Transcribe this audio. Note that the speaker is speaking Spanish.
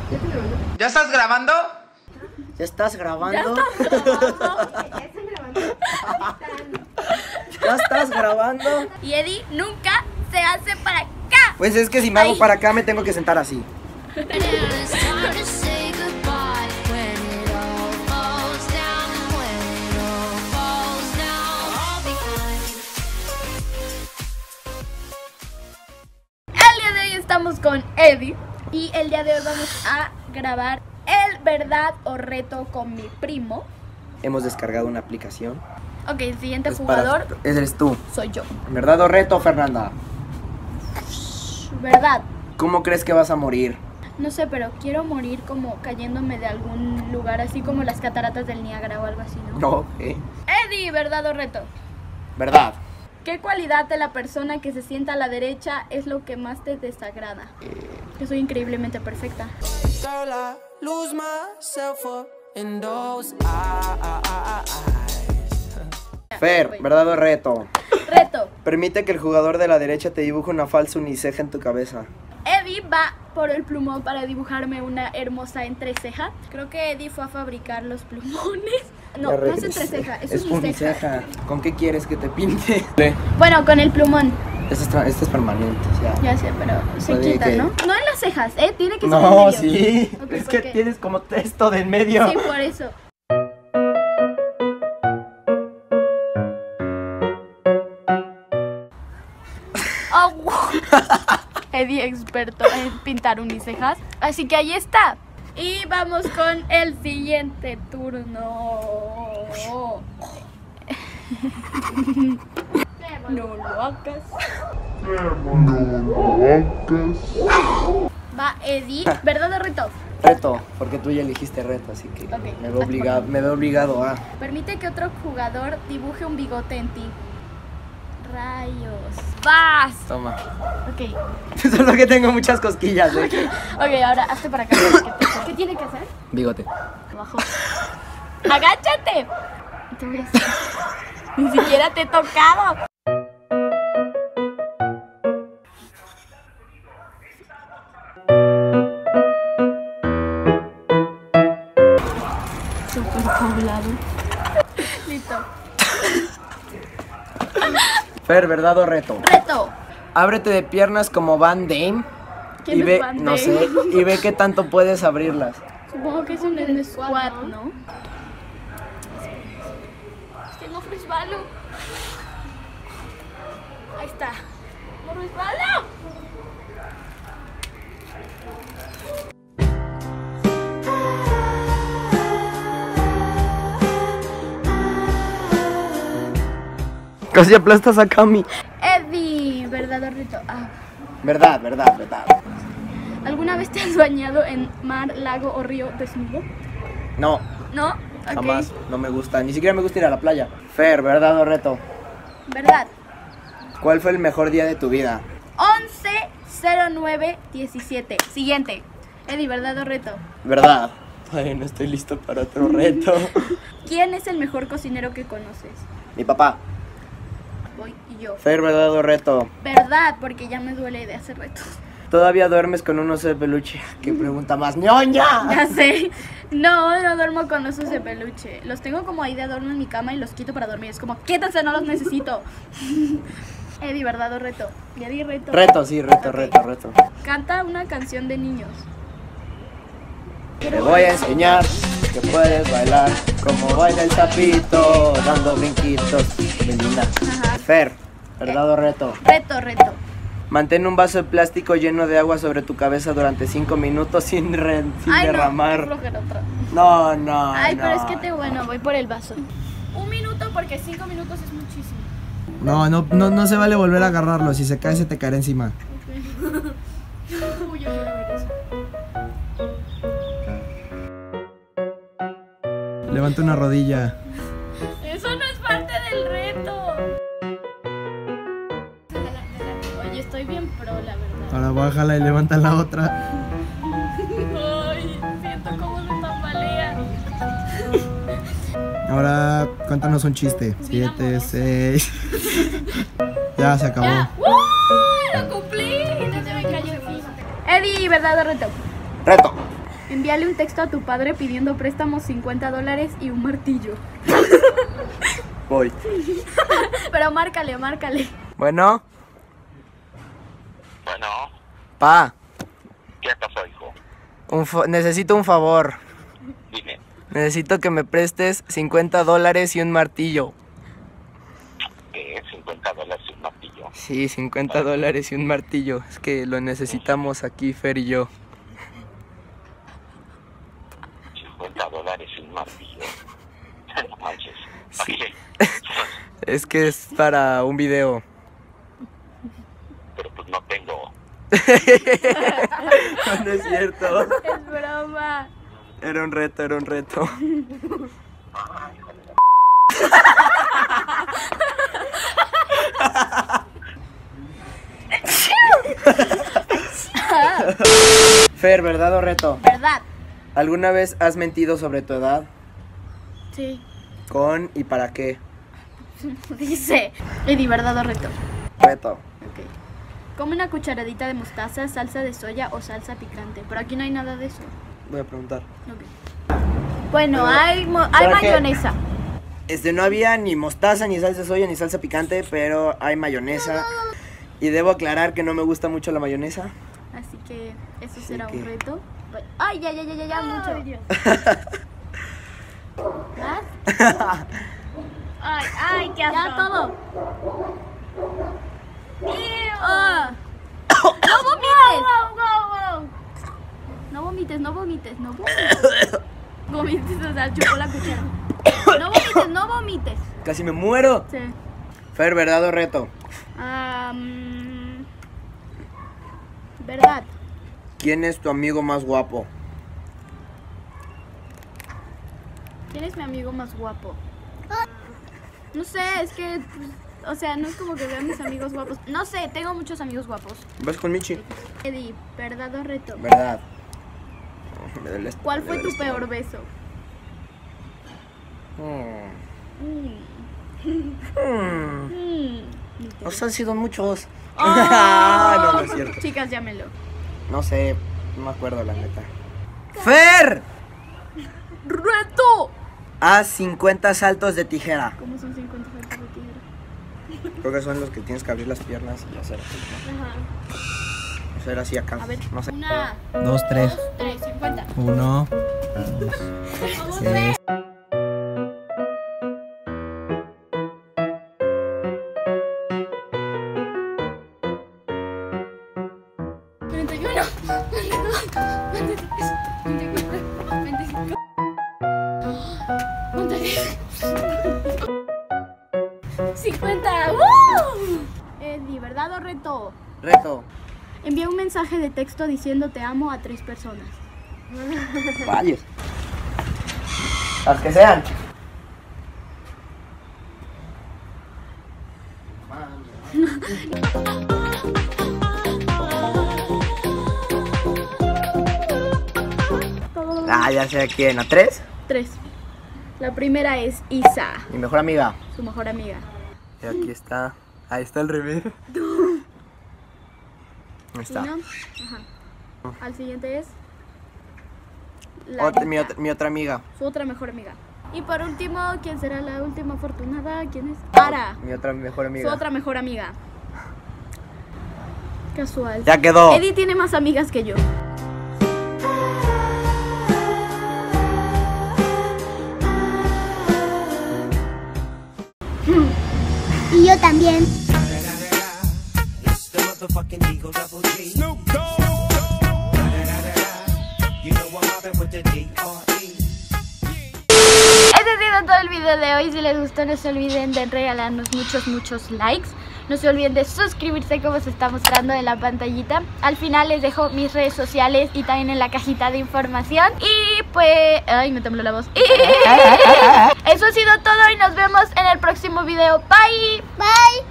¿Ya estás grabando? ¿Ya estás grabando? ¿Ya estás grabando? Y Eddie nunca se hace para acá. Pues es que si me hago para acá me tengo que sentar así. Estamos con Eddie y el día de hoy vamos a grabar el verdad o reto con mi primo. Hemos descargado una aplicación. Ok, el siguiente Es jugador eres tú. soy yo. ¿Verdad o reto, Fernanda? ¿Verdad? ¿Cómo crees que vas a morir? No sé, pero quiero morir como cayéndome de algún lugar, así como las cataratas del Niágara o algo así, ¿no? No. Eddie, ¿verdad o reto? ¿Verdad? ¿Qué cualidad de la persona que se sienta a la derecha es lo que más te desagrada? Que soy increíblemente perfecta. Fer, ¿verdad o reto? Reto. Permite que el jugador de la derecha te dibuje una falsa uniceja en tu cabeza. Eddie va por el plumón para dibujarme una hermosa entreceja. Creo que Eddie fue a fabricar los plumones. No, no es entreceja, es uniceja. ¿Con qué quieres que te pinte? Bueno, con el plumón. Este es permanente, Ya sé, pero se quita, ¿no? No en las cejas, tiene que ser en No, medio. sí. Okay, es que tienes como esto de en medio. Sí, por eso. Oh, Eddie experto en pintar unicejas. Así que ahí está. Y vamos con el siguiente turno. No lo hagas. Va Eddie. ¿Verdad o reto? Reto, porque tú ya elegiste reto, así que Okay. me veo obligado a... Permite que otro jugador dibuje un bigote en ti. Rayos. ¡Vas! Toma. Ok. Solo que tengo muchas cosquillas, Ok, ahora hazte para acá. ¿Qué tiene que hacer? Bigote. Abajo. ¡Agáchate! Te voy a hacer. Ni siquiera te he tocado. Súper poblado. Listo. Fer, ¿verdad o reto? Reto. Ábrete de piernas como Van Damme. ¿Quién Y es ve, Van no Damme? sé, y ve qué tanto puedes abrirlas. Supongo que es un squat, ¿no? Es que no resbalo. Ahí está. ¡No resbalo! Casi aplastas a Cami. Eddie, ¿verdad o reto? Verdad. ¿Alguna vez te has bañado en mar, lago o río desnudo? No, ¿No? Ok. jamás. No me gusta. Ni siquiera me gusta ir a la playa. Fer, ¿verdad o reto? ¿Verdad? ¿Cuál fue el mejor día de tu vida? 11-09-17. Siguiente. Eddie, ¿verdad o reto? ¿Verdad? Ay, no estoy listo para otro reto. ¿Quién es el mejor cocinero que conoces? Mi papá. Voy y yo. Fer, ¿verdad o reto? ¿Verdad? Porque ya me duele de hacer retos. ¿Todavía duermes con un oso de peluche? ¿Qué pregunta más ñoña? Ya sé. No, no duermo con osos de peluche. Los tengo como ahí de adorno en mi cama y los quito para dormir. Es como, quítense, no los necesito. Eddie, ¿verdad o reto? Ya di reto. Reto, sí, reto, Ok. reto. Canta una canción de niños. Te voy a enseñar que puedes bailar como baila el sapito, dando brinquitos. Melina. Ajá. Fer, ¿verdad o reto? Reto. Mantén un vaso de plástico lleno de agua sobre tu cabeza durante 5 minutos sin derramar. No, qué flojera otra. No. Ay, pero no. es que bueno, voy por el vaso. 1 minuto porque 5 minutos es muchísimo. No se vale volver a agarrarlo. Si se cae, se te caerá encima. Uy, yo quiero ver eso. Levanta una rodilla. Eso no es parte del reto. Oye, estoy bien pro, la verdad. Ahora bájala y levanta la otra. Ay, siento cómo se tambalea. Ahora cuéntanos un chiste. 7, 6. Ya se acabó. ¡Ya! ¡Lo cumplí! No se me cayó. Eddie, ¿verdad o reto? Reto. Envíale un texto a tu padre pidiendo préstamos $50 y un martillo. Voy. Pero márcale, márcale. Bueno, Bueno, pa, ¿qué pasó, hijo? necesito un favor. Dime. Necesito que me prestes $50 y un martillo. ¿Qué? $50 y un martillo. Sí, $50 y un martillo. Es que lo necesitamos aquí, Fer y yo. $50 y un martillo. No manches. Sí. Ok. Es que es para un video. Pero pues no tengo. No es cierto. Es broma. Era un reto, era un reto. Fer, ¿verdad o reto? ¿Verdad? ¿Alguna vez has mentido sobre tu edad? Sí. ¿Con y para qué? Dice. Eddie, ¿verdad o reto? Reto. Ok. Come una cucharadita de mostaza, salsa de soya o salsa picante. Pero aquí no hay nada de eso. Voy a preguntar. Ok. Bueno, Pero, hay ¿para qué? mayonesa. No había ni mostaza, ni salsa de soya, ni salsa picante, pero hay mayonesa. Y debo aclarar que no me gusta mucho la mayonesa. Así que eso será que- un reto. Ay, ya, mucho. ¿Más? Ay, qué asco. Ya todo. Ah. No vomites. No vomites, no vomites, no vomites. Vomites, o sea, chupó la cuchara. No vomites, no vomites. Casi me muero. Sí. Fer, ¿verdad o reto? Verdad. ¿Quién es tu amigo más guapo? ¿Quién es mi amigo más guapo? No sé, es que, pues, o sea, no es como que vea a mis amigos guapos. No sé, tengo muchos amigos guapos. ¿Vas con Michi? Eddie, ¿verdad o reto? ¿Verdad? Me duele esto, ¿Cuál me fue duele tu esto. peor beso? Nos han sido muchos. Oh. No es cierto. Chicas, llámenlo. No sé, no me acuerdo la neta. ¡Fer! ¡Reto! Haz 50 saltos de tijera. ¿Cómo son 50 saltos de tijera? Creo que son los que tienes que abrir las piernas y hacer así, ¿no? Hacer así acá. A ver, No sé. 1, 2, 3. 2, 3, 50. 1. 3. Eddie, ¿verdad o reto? Reto. Envía un mensaje de texto diciendo te amo a 3 personas. Varios. Las que sean. Ya sé a quién. ¿A 3? 3. La primera es Isa, Mi mejor amiga. su mejor amiga. Y aquí está. Ahí está el revés. Ahí está. Uno. Ajá. Al siguiente es Mi otra amiga. su otra mejor amiga. Y por último, ¿quién será la última afortunada? ¿Quién es? Ara, Mi otra mejor su amiga. otra mejor amiga. Casual. Ya quedó. Eddie tiene más amigas que yo. Y yo también. Este ha sido todo el video de hoy. Si les gustó, no se olviden de regalarnos muchos likes. No se olviden de suscribirse como se está mostrando en la pantallita. Al final les dejo mis redes sociales y también en la cajita de información. Y pues... Ay, me tembló la voz. Eso ha sido todo y nos vemos en el próximo video. Bye. Bye.